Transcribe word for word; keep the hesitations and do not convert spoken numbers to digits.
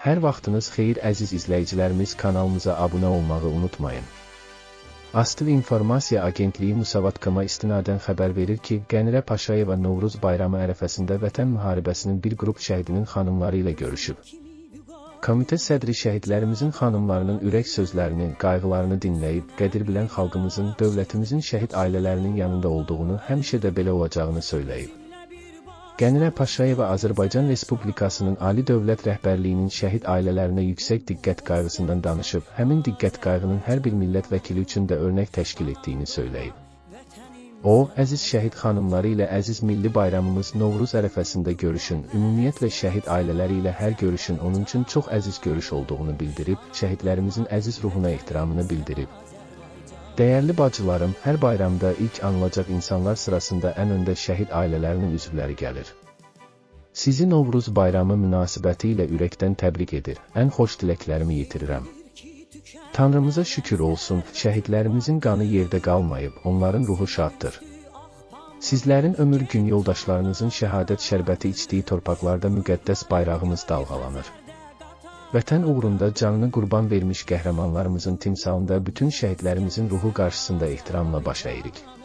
Hər vaxtınız xeyir əziz izləyicilərimiz, kanalımıza abunə olmağı unutmayın. Astiv İnformasiya Agentliyi Musavat.com'a istinadən xəbər verir ki, Qənirə Paşayeva Novruz bayramı ərəfəsində Vətən müharibəsinin bir qrup şəhidinin xanımları ilə görüşüb. Komitə sədri şəhidlərimizin xanımlarının ürək sözlərini, qayğılarını dinləyib, qədir bilən xalqımızın, dövlətimizin şəhid ailələrinin yanında olduğunu, həmişə də belə olacağını söyləyib. Qənirə Paşayeva Azərbaycan Respublikasının Ali Dövlət Rəhbərliyinin şəhid ailələrinə yüksək diqqət qayğısından danışıb, həmin diqqət qayğının hər bir millət vəkili üçün də örnək təşkil etdiyini söyləyib. O, əziz şəhid xanımları ilə əziz milli bayramımız Novruz ərəfəsində görüşün, ümumiyyətlə şəhid ailələri ilə hər görüşün onun üçün çox əziz görüş olduğunu bildirib, şəhidlərimizin əziz ruhuna ehtiramını bildirib. Dəyərli bacılarım, hər bayramda ilk anılacaq insanlar sırasında ən öndə şəhid ailələrinin üzvləri gəlir. Sizi Novruz bayramı münasibəti ilə ürəkdən təbrik edir, ən xoş diləklərimi yetirirəm. Tanrımıza şükür olsun, şəhidlərimizin qanı yerdə qalmayıb, onların ruhu şaddır. Sizlərin ömür gün yoldaşlarınızın şəhadət şərbəti içdiyi torpaqlarda müqəddəs bayrağımız dalğalanır. Vətən uğrunda canını qurban vermiş qəhrəmanlarımızın timsalında bütün şəhidlərimizin ruhu qarşısında ehtiramla baş əyirik.